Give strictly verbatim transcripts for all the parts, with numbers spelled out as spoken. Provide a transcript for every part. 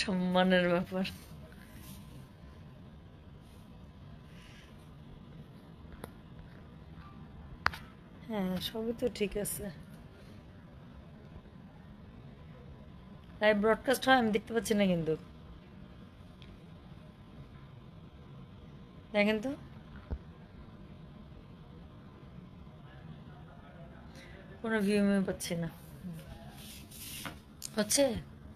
সম্মানের ব্যাপার। হ্যাঁ, সবই তো ঠিক আছে। লাইভ ব্রডকাস্ট হয়, আমি দেখতে পাচ্ছি না কিন্তু। দেখেন তো, কোনো ভিউ মিউ পাচ্ছি না। হচ্ছে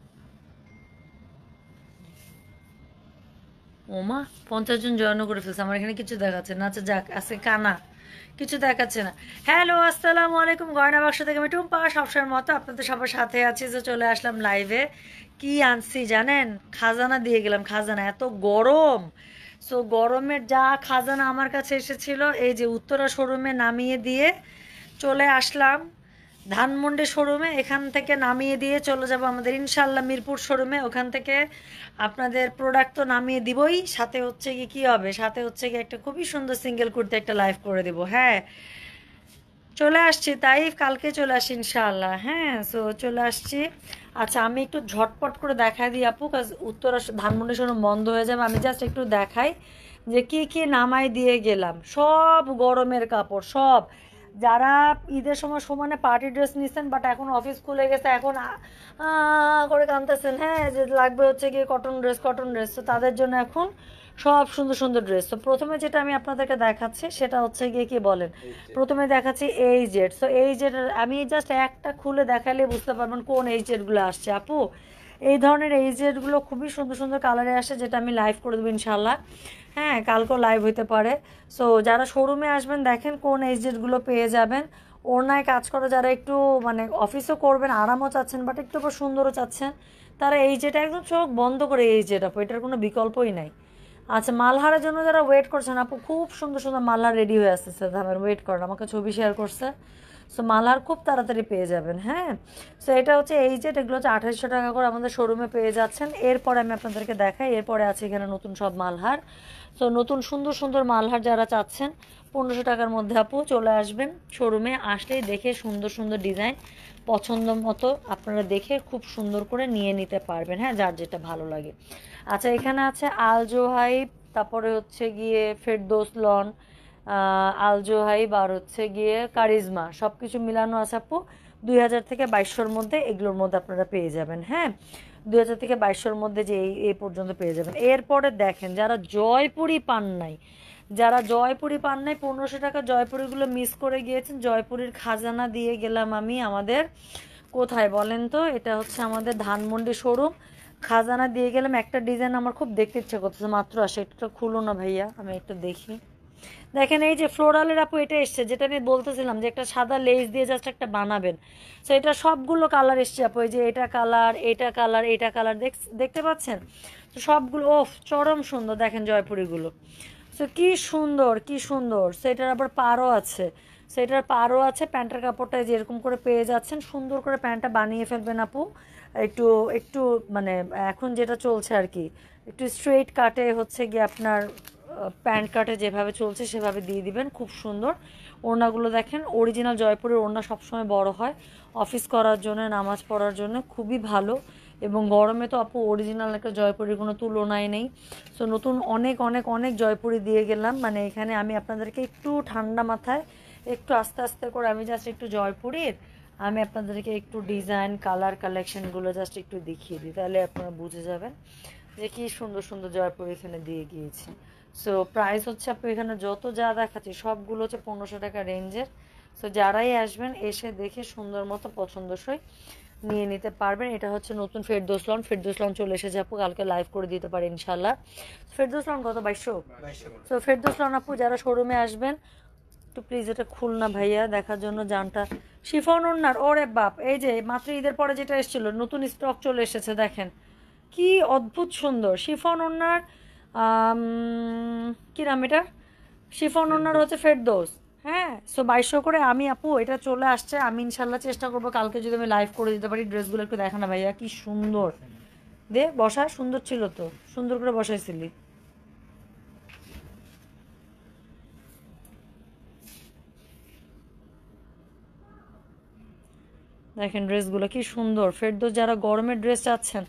ওমা, পঞ্চাশ জন জয়েনও করে ফেলছে, আমার এখানে কিছু দেখাচ্ছে না। আচ্ছা যাক, আছে কানা, কিছু দেখাচ্ছে না। হ্যালো, আসসালামু আলাইকুম। গয়না বাক্স থেকে আমি টুম্পা, সবসময়ের মতো আপনাদের সবার সাথে আছি। যে চলে আসলাম লাইভে। কি আনছি জানেন? খাজানা দিয়ে গেলাম, খাজানা। এত গরম, সো গরমের যা খাজানা আমার কাছে এসেছিল, এই যে উত্তরা শোরুমে নামিয়ে দিয়ে চলে আসলাম ধানমন্ডি শোরুমে। এখান থেকে নামিয়ে দিয়ে চলে যাব আমাদের ইনশাল্লাহ মিরপুর শোরুমে। ওখান থেকে আপনাদের প্রোডাক্ট তো নামিয়ে দিবই, সাথে হচ্ছে কি কী হবে, সাথে হচ্ছে কি একটা খুবই সুন্দর সিঙ্গেল কুর্তি একটা লাইভ করে দেবো। হ্যাঁ, চলে আসছি, তাই কালকে চলে আসি ইনশাআল্লাহ। হ্যাঁ, সো চলে আসছি। আচ্ছা, আমি একটু ঝটপট করে দেখাই দিই আপু, কাজ উত্তরা ধানমন্ডি শোরুম বন্ধ হয়ে যাবে। আমি জাস্ট একটু দেখাই যে কি কি নামাই দিয়ে গেলাম। সব গরমের কাপড়, সব। যারা ঈদের সময় সমানে পার্টি ড্রেস নিচ্ছেন, বাট এখন অফিস খুলে গেছে, এখন আ- আ করে কাঁদতেছেন, হ্যাঁ, যে লাগবে হচ্ছে গিয়ে কটন ড্রেস, কটন ড্রেস। তো তাদের জন্য এখন সব সুন্দর সুন্দর ড্রেস। তো প্রথমে যেটা আমি আপনাদেরকে দেখাচ্ছি সেটা হচ্ছে গিয়ে কি বলেন, প্রথমে দেখাচ্ছি এই জেড। সো এই জেড আমি জাস্ট একটা খুলে দেখালে বুঝতে পারবেন কোন এই জেডগুলো আসছে আপু। এই ধরনের এই জেডগুলো খুবই সুন্দর সুন্দর কালারে আসে, যেটা আমি লাইভ করে দেবো ইনশাল্লাহ। হ্যাঁ, কালকেও লাইভ হইতে পারে। সো যারা শোরুমে আসবেন, দেখেন কোন এই জেডগুলো পেয়ে যাবেন। ওড়নায় কাজ করা, যারা একটু মানে অফিসও করবেন, আরামও চাচ্ছেন, বাট একটু আবার সুন্দরও চাচ্ছেন, তারা এই যেটা একদম চোখ বন্ধ করে এই যেটা আপু, এটার কোনো বিকল্পই নাই। আচ্ছা, মালহারের জন্য যারা ওয়েট করছেন আপু, খুব সুন্দর সুন্দর মালহার রেডি হয়ে আসতেছে, আমার ওয়েট করেন, আমাকে ছবি শেয়ার করছে। সো মালহার খুব তাড়াতাড়ি পেয়ে যাবেন। হ্যাঁ, সো এটা হচ্ছে এই যে এগুলো হচ্ছে আঠাশশো টাকা করে আমাদের শোরুমে পেয়ে যাচ্ছেন। এরপরে আমি আপনাদেরকে দেখাই, এরপরে আছে এখানে নতুন সব মালহার। সো নতুন সুন্দর সুন্দর মালহার যারা চাচ্ছেন পনেরোশো টাকার মধ্যে আপু, চলে আসবেন শোরুমে। আসলেই দেখে সুন্দর সুন্দর ডিজাইন পছন্দ মতো আপনারা দেখে খুব সুন্দর করে নিয়ে নিতে পারবেন। হ্যাঁ, যার যেটা ভালো লাগে। আচ্ছা, এখানে আছে আলজোহাইব, তারপরে হচ্ছে গিয়ে ফেরদৌস লন, আলজোহাইব, আর হচ্ছে গিয়ে কারিজমা, সব কিছু মিলানো আছে আপু। দুই হাজার থেকে বাইশশোর মধ্যে এগুলোর মধ্যে আপনারা পেয়ে যাবেন। হ্যাঁ, দুই হাজার থেকে বাইশশোর মধ্যে যে এই এই পর্যন্ত পেয়ে যাবেন। এরপরে দেখেন, যারা জয়পুরি পান নাই, যারা জয়পুরি পান নাই, পনেরোশো টাকা জয়পুরিগুলো মিস করে গিয়েছেন, জয়পুরির খাজানা দিয়ে গেলাম আমি আমাদের, কোথায় বলেন তো, এটা হচ্ছে আমাদের ধানমন্ডি শোরুম। খাজানা দিয়ে গেলাম। একটা ডিজাইন আমার খুব দেখতে ইচ্ছা করতেছে, মাত্র আসে, এটা খুলো না ভাইয়া, আমি একটু দেখি। দেখেন, এই যে ফ্লোরালের আপু এটা এসছে, যেটা আমি বলতেছিলাম যে একটা সাদা লেস দিয়ে জাস্ট একটা বানাবেন। সো এটা সবগুলো কালার এসছে আপু, এই যে এটা কালার, এটা কালার, এটা কালার, দেখতে পাচ্ছেন? তো সবগুলো ওফ চরম সুন্দর। দেখেন জয়পুরিগুলো, সো কি সুন্দর, কি সুন্দর। সেটার আবার পারও আছে, সেটার পারও আছে। প্যান্টের কাপড়টা যেরকম করে পেয়ে যাচ্ছেন, সুন্দর করে প্যান্টটা বানিয়ে ফেলবেন আপু। একটু একটু মানে এখন যেটা চলছে আর কি, একটু স্ট্রেইট কাটে হচ্ছে গিয়ে আপনার প্যান্ট কাটে যেভাবে চলছে সেভাবে দিয়ে দিবেন, খুব সুন্দর। ওড়নাগুলো দেখেন, অরিজিনাল জয়পুরের ওড়না সবসময় বড় হয়, অফিস করার জন্য, নামাজ পড়ার জন্য খুবই ভালো। এবং গরমে তো আপু অরিজিনাল একটা জয়পুরির কোনো তুলনাই নেই। সো নতুন অনেক অনেক অনেক জয়পুরি দিয়ে গেলাম, মানে এখানে আমি আপনাদেরকে একটু ঠান্ডা মাথায় একটু আস্তে আস্তে করে আমি জাস্ট একটু জয়পুরির আমি আপনাদেরকে একটু ডিজাইন কালার কালেকশনগুলো জাস্ট একটু দেখিয়ে দিই, তাহলে আপনারা বুঝে যাবেন যে কি সুন্দর সুন্দর জয়পুরি এখানে দিয়ে গিয়েছি। সো প্রাইস হচ্ছে আপনি এখানে যত যা দেখাচ্ছি সবগুলো হচ্ছে পনেরোশো টাকা রেঞ্জের। সো যারাই আসবেন এসে দেখে সুন্দর মতো পছন্দসই নিয়ে নিতে পারবেন। এটা হচ্ছে নতুন ফেরদৌস লন, ফেরদৌস লন চলে এসে আপু, কালকে লাইভ করে দিতে পারে ইনশাল্লাহ। ফেরদৌস লন কত, বাইশশো? সো ফেরদৌস লন আপু যারা শোরুমে আসবেন, একটু প্লিজ এটা খুলনা ভাইয়া দেখার জন্য জানটা। শিফন ওড়নার, ওরে বাপ, এই যে মাত্র ঈদের পরে যেটা এসেছিল নতুন স্টক চলে এসেছে, দেখেন কি অদ্ভুত সুন্দর শিফন ওড়নার। কী নাম এটা, শিফন ওড়নার হচ্ছে ফেরদৌস। হ্যাঁ, সো বাইশশো করে আমি আপু, এটা চলে আসছে। আমি ইনশাল্লাহ চেষ্টা করবো কালকে যদি আমি লাইভ করে দিতে পারি। ড্রেসগুলো একটু দেখা না ভাইয়া, কি সুন্দর। দে বসা, সুন্দর ছিল তো, সুন্দর করে বসাইছিলি। দেখেন ড্রেসগুলো কি সুন্দর। ফেরদৌস যারা গরমের ড্রেস চাচ্ছেন,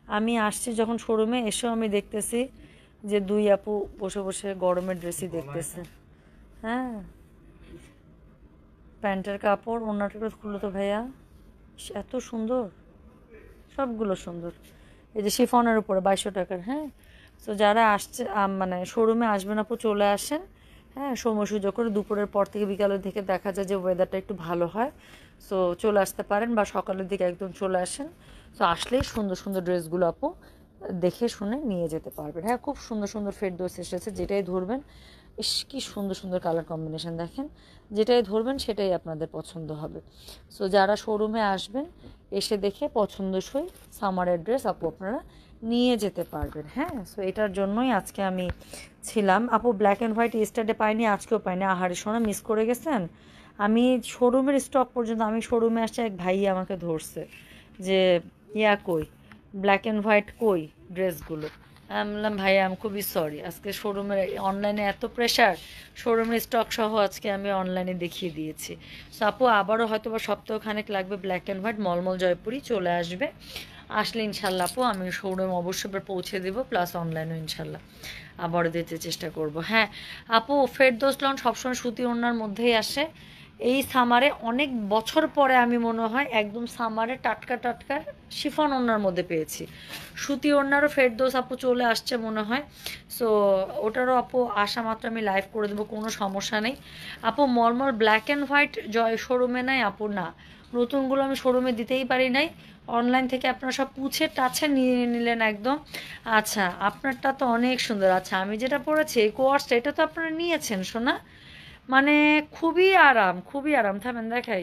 আমি আসছি যখন শোরুমে এসেও আমি দেখতেছি যে দুই আপু বসে বসে গরমের ড্রেসই দেখতেছে। হ্যাঁ, প্যান্টের কাপড় ওনাটা খুললো তো ভাইয়া, এত সুন্দর, সবগুলো সুন্দর। এই যে শিফনের উপরে বাইশশো টাকার। হ্যাঁ, তো যারা আসছে মানে শোরুমে আসবেন আপু চলে আসেন। হ্যাঁ, সময় সুযোগ করে দুপুরের পর থেকে বিকালের দিকে দেখা যায় যে ওয়েদারটা একটু ভালো হয়, সো চলে আসতে পারেন বা সকালের দিকে একদম চলে আসেন। তো আসলেই সুন্দর সুন্দর ড্রেসগুলো আপু দেখে শুনে নিয়ে যেতে পারবেন। হ্যাঁ, খুব সুন্দর সুন্দর ফেরদৌস এসেছে, যেটাই ধরবেন ইস কি সুন্দর সুন্দর কালার কম্বিনেশন, দেখেন যেটাই ধরবেন সেটাই আপনাদের পছন্দ হবে। সো যারা শোরুমে আসবেন এসে দেখে পছন্দসই সামারের ড্রেস আপু আপনারা নিয়ে যেতে পারবেন। হ্যাঁ, সো এটার জন্যই আজকে আমি ছিলাম। আপু ব্ল্যাক অ্যান্ড হোয়াইট ইস্টারডে পাইনি, আজকেও পাইনি, আহারে সোনা মিস করে গেছেন। আমি শোরুমের স্টক পর্যন্ত, আমি শোরুমে আসছে এক ভাই আমাকে ধরছে যে ইয়া কই ব্ল্যাক অ্যান্ড হোয়াইট কই ড্রেসগুলো। আমি বললাম ভাইয়া আমি খুবই সরি, আজকে শোরুমের অনলাইনে এত প্রেশার, শোরুমের স্টক সহ আজকে আমি অনলাইনে দেখিয়ে দিয়েছি। সো আপু আবারও হয়তো বা সপ্তাহখানেক লাগবে, ব্ল্যাক অ্যান্ড হোয়াইট মলমল জয়পুরি চলে আসবে। আসলে ইনশাল্লাহ আপু আমি শোরুম অবশ্যই পৌঁছে দেবো, প্লাস অনলাইনেও ইনশাল্লাহ আবারও দিতে চেষ্টা করব। হ্যাঁ আপু, ফেরদৌস লন সবসময় সুতি ওড়নার মধ্যেই আসে। এই সামারে অনেক বছর পরে আমি মনে হয় একদম সামারে টাটকা টাটকা শিফন ওড়নার মধ্যে পেয়েছি। সুতি ওড়নারও ফেরদৌস আপু চলে আসছে মনে হয়। সো ওটারও আপু আসা মাত্র আমি লাইভ করে দেবো, কোনো সমস্যা নেই। আপু মলমল ব্ল্যাক অ্যান্ড হোয়াইট জয় শোরুমে নাই আপু, না নতুনগুলো আমি শোরুমে দিতেই পারি নাই, অনলাইন থেকে আপনারা সব পুছে টাছে নিয়ে নিলেন একদম। আচ্ছা আপনারটা তো অনেক সুন্দর। আচ্ছা আমি যেটা পড়েছি এই কোয়ার্সটা, এটা তো আপনারা নিয়েছেন শোনা, মানে খুবই আরাম, খুবই আরাম। থামেন দেখাই,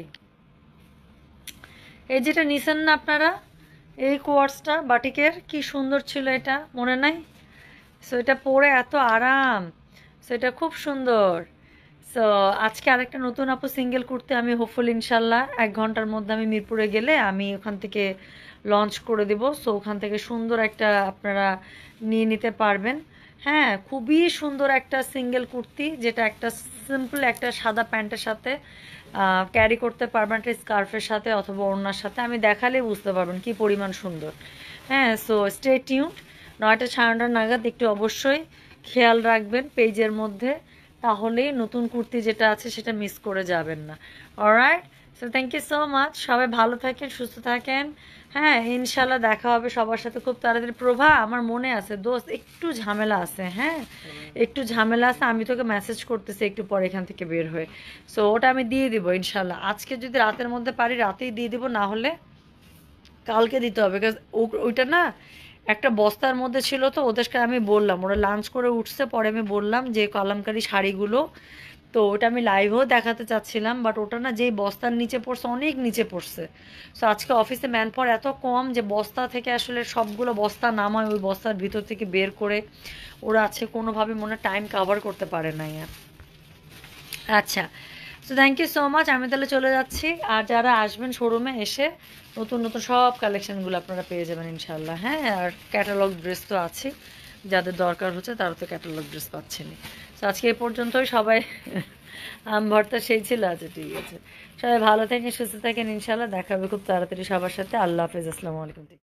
এই যেটা নিছেন না আপনারা এই কোয়ার্সটা বাটিকের, কি সুন্দর ছিল এটা, মনে নাই? সো এটা পরে এত আরাম, সো এটা খুব সুন্দর। সো আজকে আরেকটা নতুন আপু সিঙ্গেল কুর্তি আমি হোপফুল ইনশাল্লাহ এক ঘন্টার মধ্যে আমি মিরপুরে গেলে আমি ওখান থেকে লঞ্চ করে দেব। সো ওখান থেকে সুন্দর একটা আপনারা নিয়ে নিতে পারবেন। হ্যাঁ, খুবই সুন্দর একটা সিঙ্গেল কুর্তি, যেটা একটা সিম্পল একটা সাদা প্যান্টের সাথে ক্যারি করতে পারবেন, একটা স্কার্ফের সাথে অথবা ওড়নার সাথে, আমি দেখালেই বুঝতে পারবেন কি পরিমাণ সুন্দর। হ্যাঁ, সো স্টে টিউনড, নয়টা সাড়ে নটা নাগাদ একটু অবশ্যই খেয়াল রাখবেন পেজের মধ্যে, তাহলেই নতুন কুর্তি যেটা আছে সেটা মিস করে যাবেন না। Alright, so thank you so much, সবাই ভালো থাকেন, সুস্থ থাকেন। হ্যাঁ ইনশাল্লাহ দেখা হবে সবার সাথে খুব তাড়াতাড়ি। প্রভা আমার মনে আছে দোস্ত, একটু ঝামেলা আছে, হ্যাঁ একটু ঝামেলা আছে, আমি তোকে মেসেজ করতেছি একটু পরে এখান থেকে বের হয়ে। সো ওটা আমি দিয়ে দিব ইনশাল্লাহ, আজকে যদি রাতের মধ্যে পারি রাতেই দিয়ে দিব, না হলে কালকে দিতে হবে, বিকজ ওইটা না একটা বস্তার মধ্যে ছিল, তো ওদেরকে আমি বললাম, ওরা লাঞ্চ করে উঠছে, পরে আমি বললাম যে কলামকারী শাড়িগুলো, তো ওটা আমি লাইভেও দেখাতে চাচ্ছিলাম, বাট ওটা না যেই বস্তার নিচে পড়ছে অনেক নিচে পড়ছে। সো আজকে অফিসে ম্যান পাওয়ার এত কম যে বস্তা থেকে আসলে সবগুলো বস্তা নামায় ওই বস্তার ভিতর থেকে বের করে ওরা আছে কোনোভাবে মনে টাইম কাভার করতে পারে না। আচ্ছা, so thank you so much, আমি তাহলে চলে যাচ্ছি। আর যারা আসবেন শোরুমে এসে নতুন নতুন সব কালেকশনগুলো আপনারা পেয়ে যাবেন ইনশাল্লাহ। হ্যাঁ, আর ক্যাটালগ ড্রেস তো আছে, যাদের দরকার হচ্ছে তারা তো ক্যাটালগ ড্রেস পাচ্ছেনই। তো আজকে এই পর্যন্তই, সবাই আম ভর্তা সেই ছিল। আচ্ছা ঠিক আছে, সবাই ভালো থাকেন সুস্থ থাকেন, ইনশাল্লাহ দেখা হবে খুব তাড়াতাড়ি সবার সাথে। আল্লাহ হাফেজ, আসসালামু আলাইকুম।